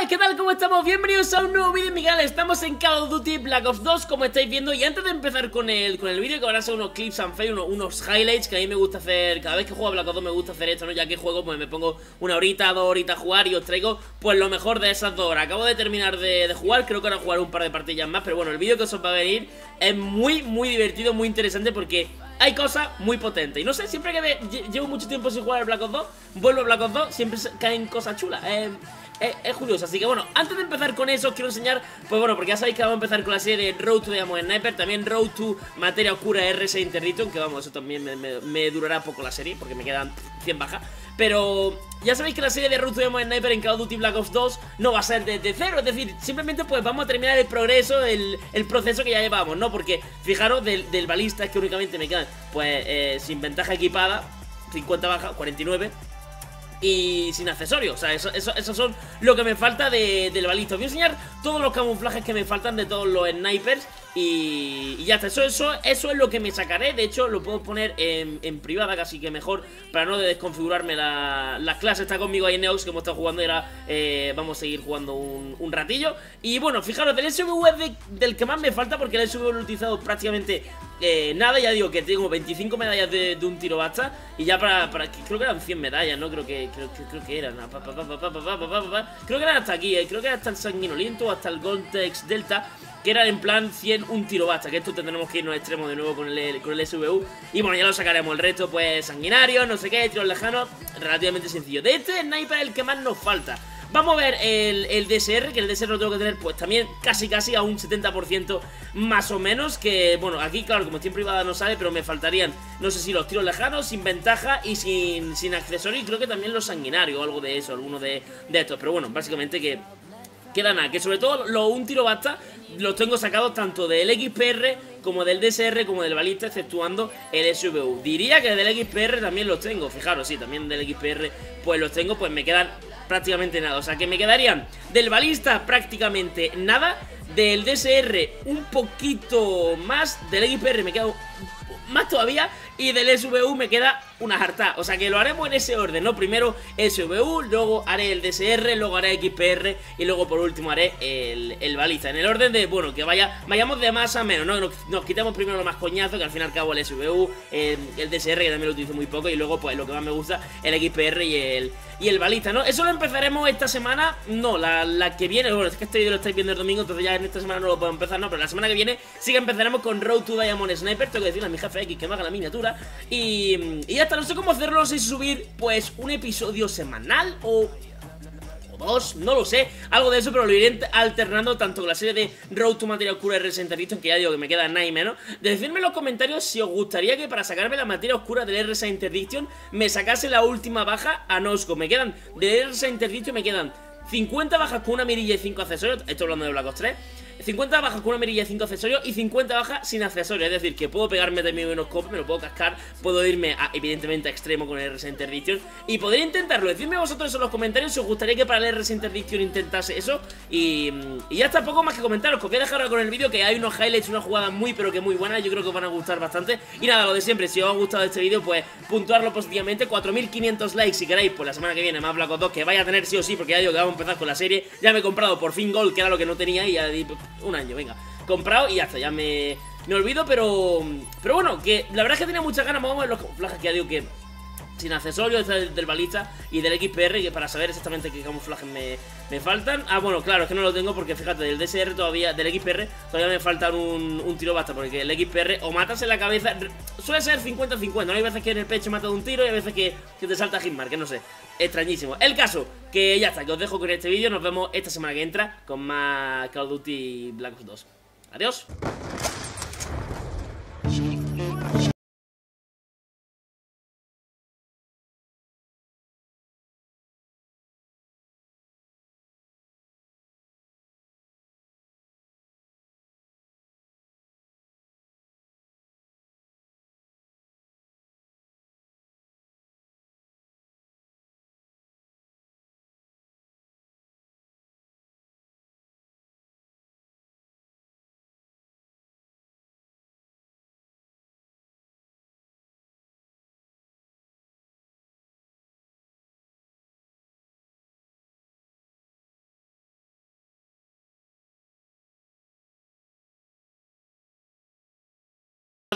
¿qué tal? ¿Cómo estamos? Bienvenidos a un nuevo vídeo en mi canal. Estamos en Call of Duty Black Ops 2, como estáis viendo. Y antes de empezar con el vídeo, que van a ser unos clips and fail, unos highlights que a mí me gusta hacer. Cada vez que juego a Black Ops 2 me gusta hacer esto, ¿no? Ya que juego, pues me pongo una horita, 2 horitas a jugar y os traigo, pues lo mejor de esas 2 horas. Acabo de terminar de jugar, creo que ahora jugaré un par de partidas más. Pero bueno, el vídeo que os va a venir es muy divertido, muy interesante, porque hay cosas muy potentes. Y no sé, siempre que llevo mucho tiempo sin jugar al Black Ops 2, vuelvo a Black Ops 2, siempre caen cosas chulas. Es curioso, así que bueno, antes de empezar con eso os quiero enseñar, pues bueno, porque ya sabéis que vamos a empezar con la serie de Road to Diamond Sniper, también Road to Materia Oscura RS Interdiction, que vamos, eso también me durará poco la serie, porque me quedan 100 bajas. Pero ya sabéis que la serie de Road to Diamond Sniper en Call of Duty Black Ops 2 no va a ser desde cero, es decir, simplemente pues vamos a terminar el progreso, el proceso que ya llevamos, ¿no? Porque fijaros, del balista es que únicamente me quedan, pues, sin ventaja equipada, 50 bajas, 49... y sin accesorios, o sea, eso son lo que me falta del balista. Os voy a enseñar todos los camuflajes que me faltan de todos los snipers y ya está, eso es lo que me sacaré. De hecho, lo puedo poner en privada, casi que mejor, para no desconfigurarme las clases. Está conmigo ahí Neox, que hemos estado jugando y ahora vamos a seguir jugando un ratillo. Y bueno, fijaros, del SVU es del que más me falta, porque el SVU lo he utilizado prácticamente nada. Ya digo que tengo 25 medallas de un tiro basta. Y ya para creo que eran 100 medallas, ¿no? Creo que eran creo que eran hasta aquí, creo que era hasta el sanguinoliento, hasta el Goltex Delta, que eran en plan 100 un tiro basta. Que esto tendremos que irnos extremo de nuevo con el SVU. Y bueno, ya lo sacaremos. El resto pues sanguinarios, no sé qué, tiros lejanos, relativamente sencillo. De este sniper es el que más nos falta. Vamos a ver el DSR, que el DSR lo tengo que tener pues también casi a un 70% más o menos. Que bueno, aquí claro, como estoy en privada no sale, pero me faltarían, no sé si los tiros lejanos, sin ventaja y sin accesorio. Y creo que también los sanguinarios o algo de eso, alguno de estos. Pero bueno, básicamente que queda nada, que sobre todo los un tiro basta los tengo sacados tanto del XPR como del DSR como del balista, exceptuando el SVU. Diría que del XPR también los tengo, fijaros, sí, también del XPR pues los tengo, pues me quedan prácticamente nada. O sea que me quedarían del balista prácticamente nada, del DSR un poquito más, del XPR me queda más todavía, y del SVU me queda una jarta. O sea que lo haremos en ese orden, ¿no? Primero SVU, luego haré el DSR, luego haré XPR y luego por último haré el balista. En el orden de, bueno, que vayamos de más a menos, ¿no? Nos quitamos primero lo más coñazo, que al fin y al cabo el SVU, el DSR, que también lo utilizo muy poco, y luego pues lo que más me gusta, el XPR y el balista, ¿no? Eso lo empezaremos esta semana, no, la que viene. Bueno, es que este vídeo lo estáis viendo el domingo, entonces ya en esta semana no lo puedo empezar, no, pero la semana que viene sí que empezaremos con Road to Diamond Sniper. Tengo que decirle a mi jefe X que me haga la miniatura y ya está. No sé cómo hacerlo, no sé si subir pues un episodio semanal o dos, no lo sé, algo de eso, pero lo iré alternando tanto con la serie de Road to Materia Oscura RS Interdiction, que ya digo que me queda nada y menos. Decidme en los comentarios si os gustaría que para sacarme la materia oscura del RS Interdiction me sacase la última baja a Nosco. Me quedan, del RS Interdiction me quedan 50 bajas con una mirilla y 5 accesorios, estoy hablando de Black Ops 3. 50 bajas con una mirilla y 5 accesorios y 50 bajas sin accesorios. Es decir, que puedo pegarme de mi menoscope, me lo puedo cascar, puedo irme evidentemente a extremo con el RS Interdiction y podría intentarlo. Decidme vosotros en los comentarios si os gustaría que para el RS Interdiction intentase eso. Y ya está, poco más que comentaros. Os voy a dejar ahora con el vídeo, que hay unos highlights, unas jugadas muy pero que muy buenas. Yo creo que os van a gustar bastante. Y nada, lo de siempre, si os ha gustado este vídeo, pues puntuarlo positivamente. 4500 likes si queréis, pues la semana que viene más Black Ops 2, que vaya a tener sí o sí, porque ya digo que vamos a empezar con la serie. Ya me he comprado por fin Gold, que era lo que no tenía, y ya di un año, venga, comprado y ya está, ya me olvido, pero bueno, que la verdad es que tenía muchas ganas. Vamos a ver los camuflajes, que ya digo que sin accesorios, del balista y del XPR, que para saber exactamente qué camuflajes me faltan. Ah, bueno, claro, es que no lo tengo porque fíjate, del DSR todavía, del XPR todavía me faltan un tiro basta, porque el XPR o matas en la cabeza, suele ser 50-50, ¿no? Hay veces que en el pecho mata de un tiro y hay veces que te salta hitmark, que no sé, extrañísimo. El caso, que ya está, que os dejo con este vídeo. Nos vemos esta semana que entra con más Call of Duty Black Ops 2. Adiós.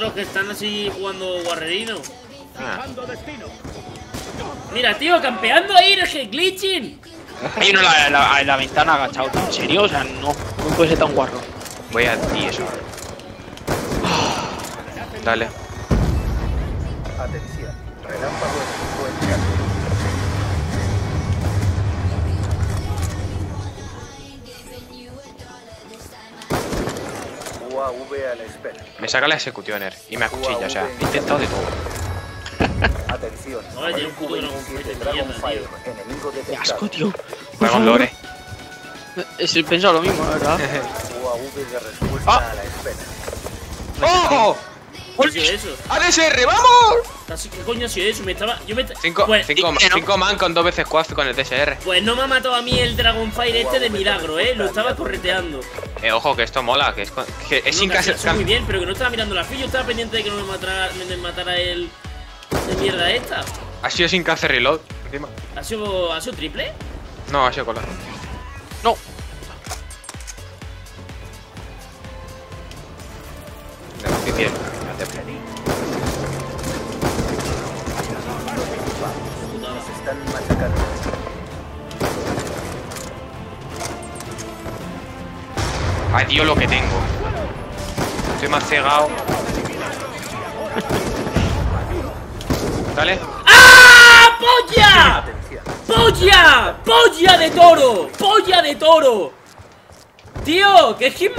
los que están así jugando guarrerino. Ah. Mira, tío, campeando ahí, el glitching. Hay uno en la ventana agachado. ¿En serio? O sea, no puede ser tan guarro. Voy a ti eso. Dale. Atención, relámpago en 50. UAV a la espera. Me saca la executioner y me acuchilla, o sea, he intentado de todo. Atención, Ahora tiene un puto Dragonfire, enemigo Qué detectado. asco, tío. Dragon Lore. He pensado lo mismo, la verdad. UAV de respuesta a la espera. ¡Oh! ¿Qué ha sido eso? ¡ADSR, vamos! ¿Qué coño ha sido eso? Cinco ¿no? man con 2 veces quad con el DSR. Pues no me ha matado a mí el Dragonfire este de milagro, lo estaba correteando. Ojo, que esto mola, que es sin casi. Muy bien, pero que no estaba mirando la ficha. Yo estaba pendiente de que no me matara el de mierda esta. Ha sido sin cacer reload, encima. ¿Ha sido triple? No, ha sido cola. No. Difícil. Nos están machacando. Ay, tío, lo que tengo. Estoy más cegado. Dale. ¡Ah! ¡Polla! Atención. ¡Polla! ¡Polla de toro! ¡Polla de toro! Tío, que es que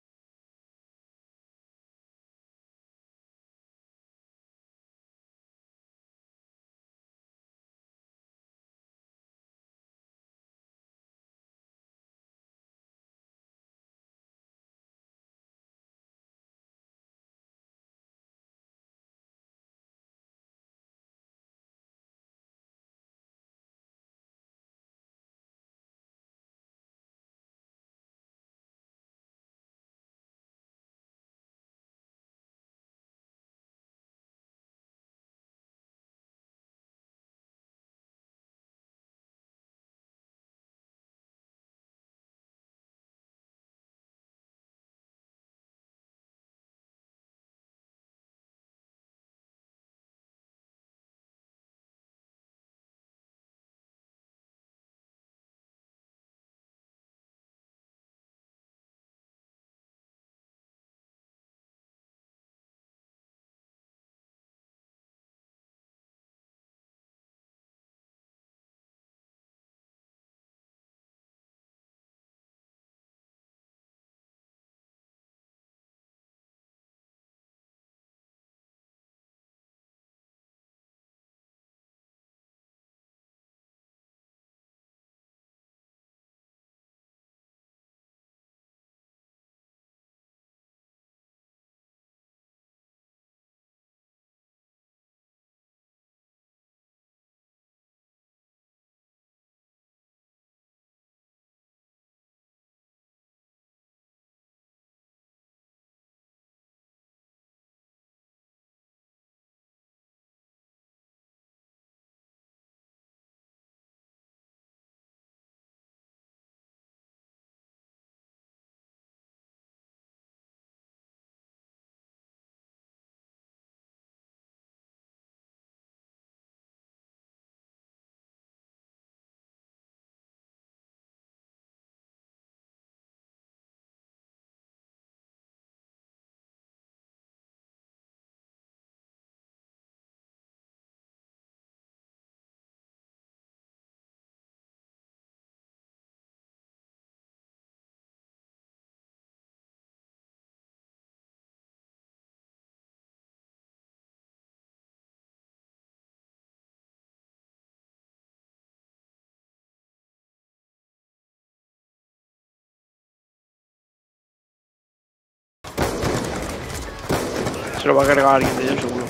Se lo va a cargar alguien de ellos, seguro.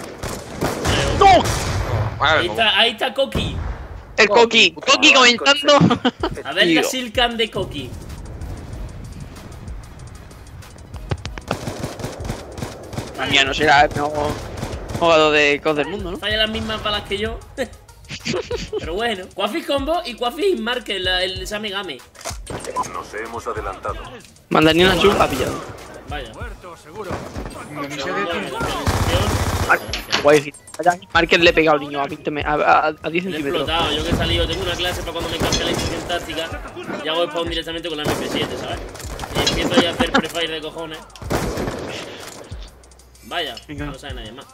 ¡No! Ahí está Coqui. El Coqui. Coqui comentando. A ver la Silcan de Coqui. La mía no será el mejor jugador de COD del mundo, ¿no? Falla las mismas balas que yo. Pero bueno. Quafi Combo y Quafi Market, el Same Game. Nos hemos adelantado. Mandarina Azul ha pillado. Vaya. Guay, Marker le he pegado al niño a 10 Le he centímetros. explotado, yo que he salido, tengo una clase para cuando me cambie la instrucción táctica y hago spawn directamente con la MP7, ¿sabes? Y empiezo ya a hacer prefire de cojones. Vaya, no sabe nadie más.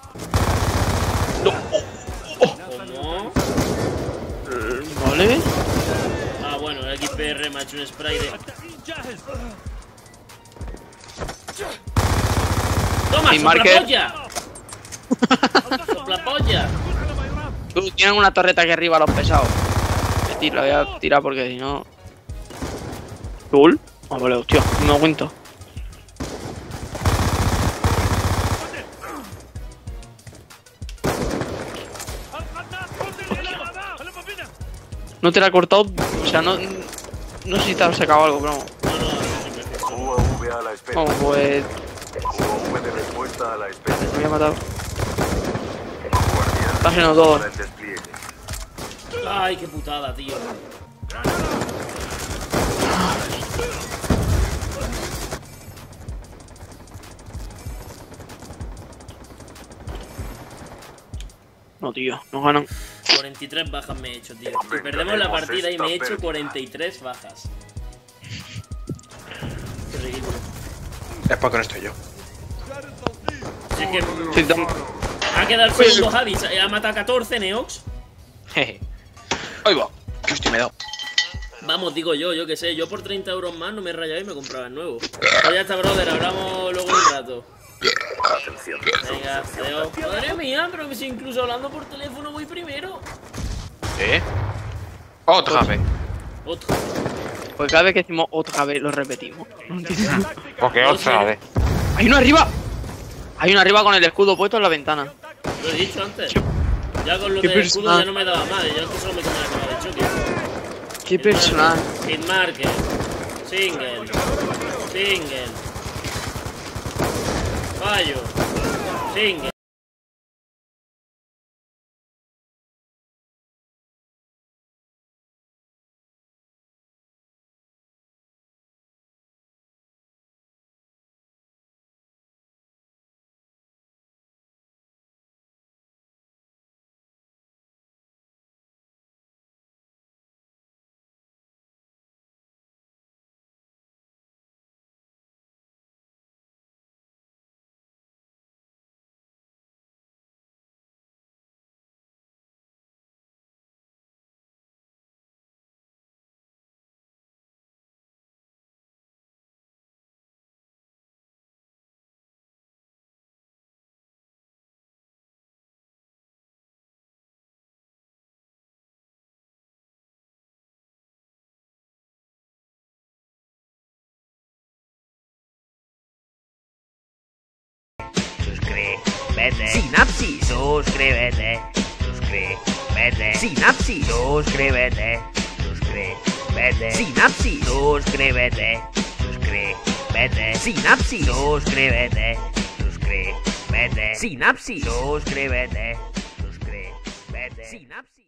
¿Cómo? Vale. Ah, bueno, el XPR me ha hecho un spray de... ¡Toma, Sin marker. soplapolla! ¡Soplapolla! Tú, tienen una torreta aquí arriba los pesados. La voy a tirar porque si no... ¿Cool? Ah, vale, hostia, no me doy cuenta. No te la he cortado, o sea, no sé si te has sacado algo, pero vamos. UAV a la espera. Vamos, pues... UAV de respuesta a la espera. Me había matado. Guardián Está haciendo todo. para el despliegue. Ay, qué putada, tío. No, tío, nos ganan. 43 bajas me he hecho, tío. Si perdemos la partida y me he hecho 43 bajas. Qué ridículo. Es porque no estoy yo. Si es que... Sí, Ha quedado el segundo Javi, ha matado a 14 Neox. Jeje. Ahí va. Que hostia me he dado. Vamos, digo yo que sé, yo por 30 euros más no me he rayado y me compraba el nuevo. Pues ya está, brother, hablamos luego un rato. Atención. Venga, adiós. Madre mía, pero si incluso hablando por teléfono voy primero. Otra vez. Otro. Pues cada vez que decimos otra vez lo repetimos. No entiendo. Porque otra vez. ¡Hay uno arriba! Hay uno arriba con el escudo puesto en la ventana. Lo he dicho antes. Ya con lo qué del escudo personal. ya no me daba mal. Yo antes solo me comía la cama de choque. ¡Qué personal! Hitmarker. Single. Single. Fallo. Single. Suscríbete. Sinapsis. Suscríbete. Suscríbete. Sinapsis. Suscríbete. Suscríbete. Sinapsis. Suscríbete. Suscríbete. Sinapsis. Suscríbete. Suscríbete. Sinapsis. Suscríbete. Suscríbete. Sinapsis.